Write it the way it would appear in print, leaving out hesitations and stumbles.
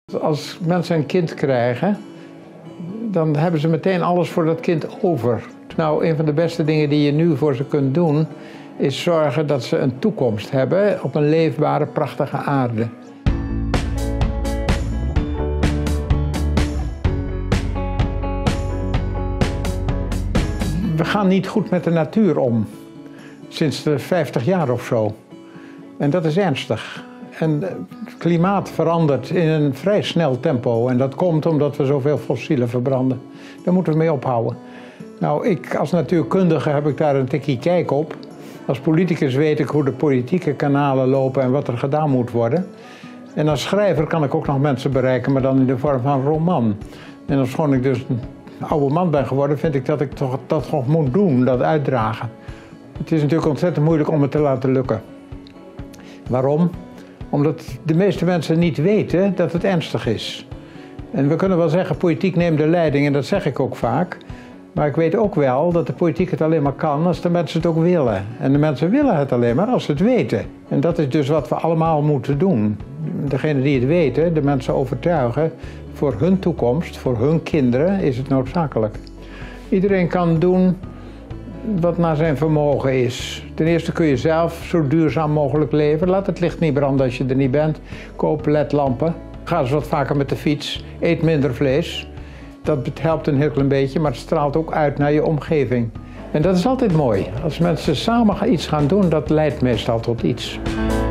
Als mensen een kind krijgen, dan hebben ze meteen alles voor dat kind over. Nou, een van de beste dingen die je nu voor ze kunt doen, is zorgen dat ze een toekomst hebben op een leefbare, prachtige aarde. We gaan niet goed met de natuur om, sinds de 50 jaar of zo. En dat is ernstig. En het klimaat verandert in een vrij snel tempo. En dat komt omdat we zoveel fossielen verbranden. Daar moeten we mee ophouden. Nou, als natuurkundige heb ik daar een tikkie kijk op. Als politicus weet ik hoe de politieke kanalen lopen en wat er gedaan moet worden. En als schrijver kan ik ook nog mensen bereiken, maar dan in de vorm van een roman. En als ik dus een oude man ben geworden, vind ik dat ik dat toch moet doen, dat uitdragen. Het is natuurlijk ontzettend moeilijk om het te laten lukken. Waarom? Omdat de meeste mensen niet weten dat het ernstig is. En we kunnen wel zeggen, politiek neemt de leiding, en dat zeg ik ook vaak. Maar ik weet ook wel dat de politiek het alleen maar kan als de mensen het ook willen. En de mensen willen het alleen maar als ze het weten. En dat is dus wat we allemaal moeten doen. Degenen die het weten, de mensen overtuigen, voor hun toekomst, voor hun kinderen is het noodzakelijk. Iedereen kan doen wat naar zijn vermogen is. Ten eerste kun je zelf zo duurzaam mogelijk leven. Laat het licht niet branden als je er niet bent. Koop ledlampen. Ga eens wat vaker met de fiets. Eet minder vlees. Dat helpt een heel klein beetje, maar het straalt ook uit naar je omgeving. En dat is altijd mooi. Als mensen samen iets gaan doen, dat leidt meestal tot iets.